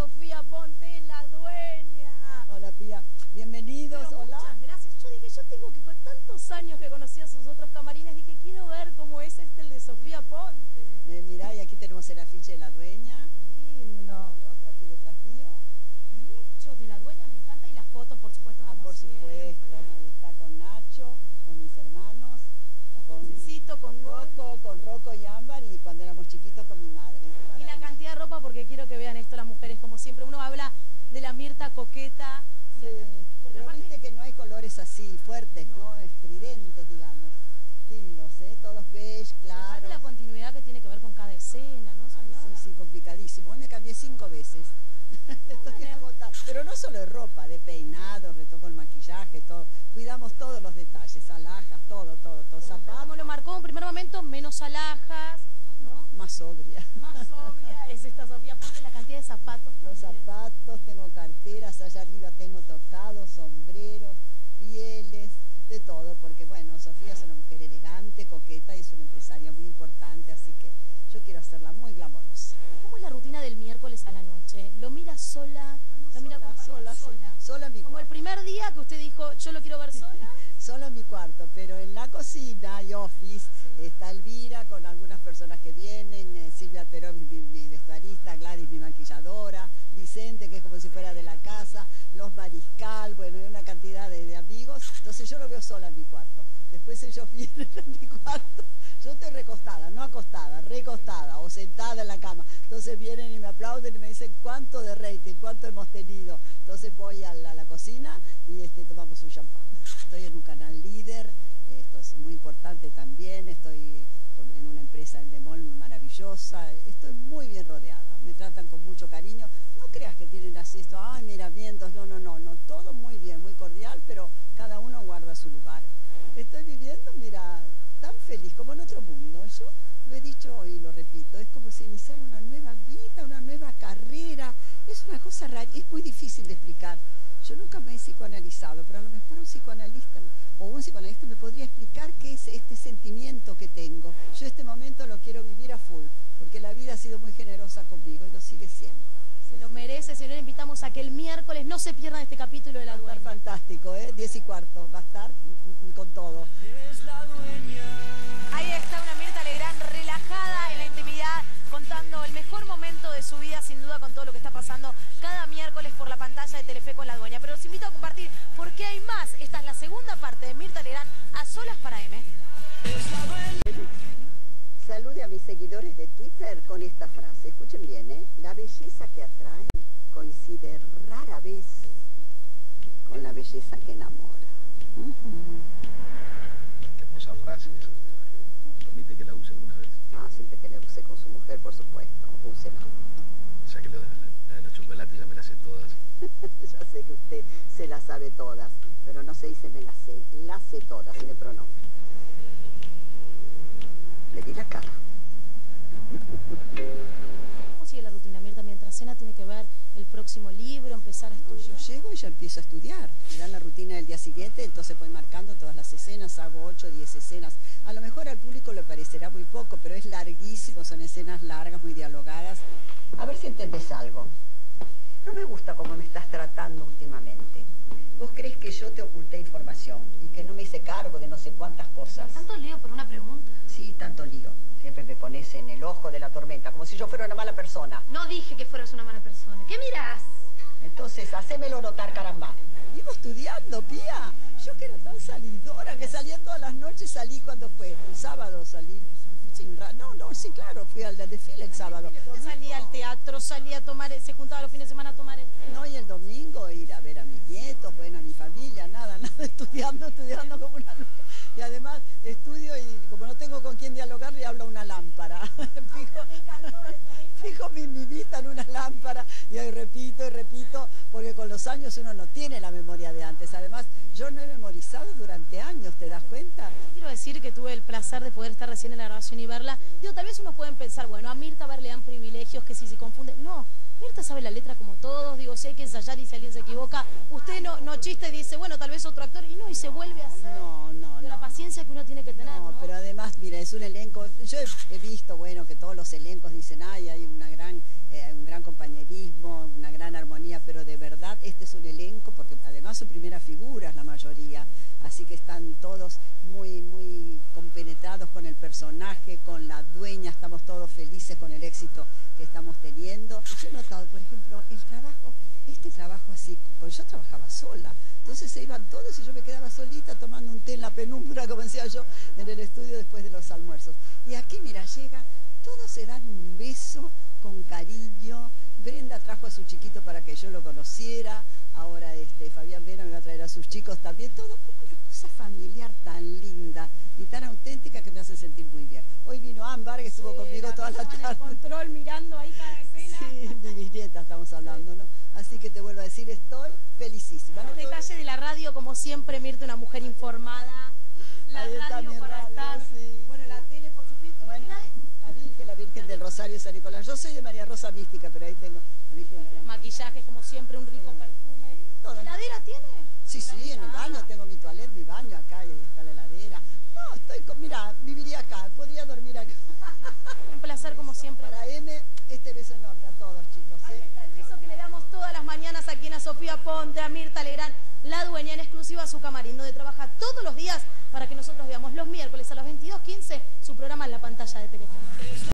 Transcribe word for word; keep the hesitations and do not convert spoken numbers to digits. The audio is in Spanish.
Sofía Ponte, la dueña. Hola, Pía. Bienvenidos. Pero hola. Muchas gracias. Yo dije, yo tengo que, con tantos años que conocí a sus otros camarines, dije, quiero ver cómo es este el de Sofía Ponte. Eh, mirá, y aquí tenemos el afiche de la dueña. Lindo. Otro aquí detrás mío. Mucho de la dueña, me encanta. Y las fotos, por supuesto. Ah, como por siempre. supuesto. Ahí está con Nacho, con mis hermanos. Con Cecito, con Rocco, con Rocco y Ámbar, y cuando éramos chiquitos con mi madre. Y la cantidad de ropa, porque quiero que vean esto las mujeres, como siempre. Uno habla de la Mirta coqueta. Sí, pero aparte, viste que no hay colores así fuertes, ¿no? ¿no? Estridentes, digamos. Lindos, ¿eh? Todos beige, claro. Aparte la continuidad que tiene que ver con cada escena, ¿no? Ay, sí, sí, complicadísimo. Hoy me cambié cinco veces. Estoy agotada. Pero no solo de ropa, de peinado, retoco el maquillaje, todo. Cuidamos todos los detalles, alhajas, todo, todo, todo. Zapatos. Como lo marcó en primer momento, menos alhajas, ¿no? Más sobria. Más sobria es esta Sofía Ponte, la cantidad de zapatos. Los también. zapatos, tengo carteras, allá arriba tengo tocados, sombreros, pieles, de todo, porque bueno, Sofía es una mujer elegante, coqueta y es una empresaria muy importante, así que yo quiero hacerla muy glamorosa. ¿Cómo es la rutina del miércoles a la noche? ¿Lo mira sola? Ah, no, ¿Lo sola, mira sola, sola? Sí, sola en mi Como cuarto. el primer día que usted dijo, yo lo quiero ver sola. Solo en mi cuarto, pero en la cocina y office sí. Está Elvira con algunas personas que vienen, eh, Silvia Perón, mi, mi vestuarista, Gladys, mi maquilladora, Vicente, que es como si fuera de la casa, los Mariscal, bueno, hay una cantidad de, de amigos, entonces yo lo veo sola en mi cuarto. Después ellos vienen a mi cuarto, yo estoy recostada, no acostada, recostada o sentada en la cama, entonces vienen y me aplauden y me dicen cuánto de rating, cuánto hemos tenido, entonces voy a la, a la cocina y este, tomamos un champán. Estoy en un canal líder, esto es muy importante también, estoy en una empresa en Demol maravillosa, estoy muy bien rodeada, me tratan con mucho cariño, no creas que tienen así esto, ay miramientos, no, no, no, no, todo muy bien, muy cordial, pero cada uno guarda su lugar. Estoy viviendo, mira, tan feliz como en otro mundo, yo lo he dicho y lo repito, es como si iniciara una nueva vida, una nueva carrera, es una cosa rara, es muy difícil de explicar. Yo nunca me he psicoanalizado, pero a lo mejor un psicoanalista o un psicoanalista me podría explicar qué es este sentimiento que tengo. Yo este momento lo quiero vivir a full, porque la vida ha sido muy generosa conmigo y lo sigue siendo. Se lo merece, señor. Invitamos a que el miércoles no se pierdan este capítulo de La Dueña. Va a estar fantástico, ¿eh? Diez y cuarto, va a estar con todo. Es la dueña. Ahí está una Mirta Legrand relajada en la intimidad, contando el mejor momento de su vida, sin duda, con todo lo que está pasando cada miércoles por la pantalla de Telefe con La Dueña. Pero los invito a compartir porque hay más. Esta es la segunda parte de Mirta Legrand a solas para M. Es la dueña. Salude a mis seguidores de Twitter con esta frase. Escuchen bien, ¿eh? La belleza que atrae coincide rara vez con la belleza que enamora. Uh-huh. Qué hermosa frase. ¿Permite que la use alguna vez? Ah, siempre que la use con su mujer, por supuesto. Úsela. O sea que lo de, la de los chocolates ya me las sé todas. Ya sé que usted se las sabe todas, pero no se dice me las sé, las sé todas en el pronombre. Le di la cara. ¿Cómo sigue la rutina, Mirta? Mientras cena tiene que ver el próximo libro, empezar a No, estudiar. yo llego y ya empiezo a estudiar. Me dan la rutina del día siguiente, entonces voy marcando todas las escenas, hago ocho, diez escenas. A lo mejor al público le parecerá muy poco, pero es larguísimo, son escenas largas, muy dialogadas. A ver si entendés algo. No me gusta cómo me estás tratando últimamente. Vos crees que yo te oculté información y que no me hice cargo de no sé cuántas cosas. ¿Tanto lío por una pregunta? Sí, tanto lío. Siempre me pones en el ojo de la tormenta, como si yo fuera una mala persona. No dije que fueras una mala persona. ¿Qué mirás? Entonces, hacémelo notar, caramba. Vivo estudiando, Pía. Yo que era tan salidora, que salía todas las noches, salí cuando fue. El sábado salí. Sin ra no, no, sí, claro, fui al desfile el sábado. Salía al teatro, salía a tomar, se juntaba los fines de semana a tomar el... No, y el domingo ir a ver a mis nietos, bueno, a mi familia, nada, nada, estudiando, estudiando como una loca. Y además estudio y como no tengo con quién dialogar, le hablo a una lámpara. Fijo, fijo mi, mi vista en una lámpara y ahí repito y repito, porque con los años uno no tiene la memoria de antes. Además, yo no he memorizado durante años, ¿te das cuenta? Quiero decir que tuve tuve el placer de poder estar recién en la grabación y verla. Digo, tal vez unos pueden pensar, bueno, a Mirta a ver le dan privilegios que si se confunde. No, Mirta sabe la letra como todos. Digo, si hay que ensayar y si alguien se equivoca, usted no, no chiste y dice, bueno, tal vez otro actor, y no, y se vuelve a hacer. No, no, Digo, no. la paciencia que uno tiene que tener, ¿no? No, pero además, mira, es un elenco. Yo he, he visto, bueno, que todos los elencos dicen, ay, hay una gran, eh, un gran compañerismo, una gran armonía, pero de verdad este es un elenco, porque además son primeras figuras la mayoría, así que están todos muy, muy compenetrados con el personaje, con la dueña, estamos todos felices con el éxito que estamos teniendo. Yo he notado, por ejemplo, el trabajo, este trabajo así, porque yo trabajaba sola, entonces se iban todos y yo me quedaba solita tomando un té en la penumbra, como decía yo, en el estudio después de los almuerzos. Y aquí, mira, llega, todos se dan un beso con cariño. Brenda trajo a su chiquito para que yo lo conociera, ahora este, Fabián Vera me va a traer a sus chicos también, todo como una cosa familiar tan linda y tan auténtica que me hace sentir muy bien. Hoy vino Ámbar, que estuvo Sí, conmigo la toda la persona en tarde. el control mirando ahí cada escena. Sí, de mis nietas estamos hablando, ¿no? Así que te vuelvo a decir, estoy felicísima. ¿No? Un detalle de la radio, como siempre, Mirta, una mujer informada. La Ahí está radio mi para radio, estar. sí. Bueno, la tele, por supuesto. Bueno, la Virgen, la Virgen del Rosario de San Nicolás. Yo soy de María Rosa Mística, pero ahí tengo la Virgen. Los maquillajes, como siempre, un rico perfume. Todo. ¿Heladera tiene? Sí, sí, en el baño, tengo mi toilet, mi baño acá, y ahí está la heladera. No, estoy con, mira, viviría acá, podría dormir acá. Un placer, como siempre. Para M, este beso enorme a todos, chicos. Ahí ¿eh? está el beso que le damos todas las mañanas aquí en a Sofía Ponte, a Mirta Legrand, la dueña en exclusiva a su camarín, donde trabaja todos los días para que nosotros veamos los miércoles a las veintidós quince su programa en la pantalla de Telefe.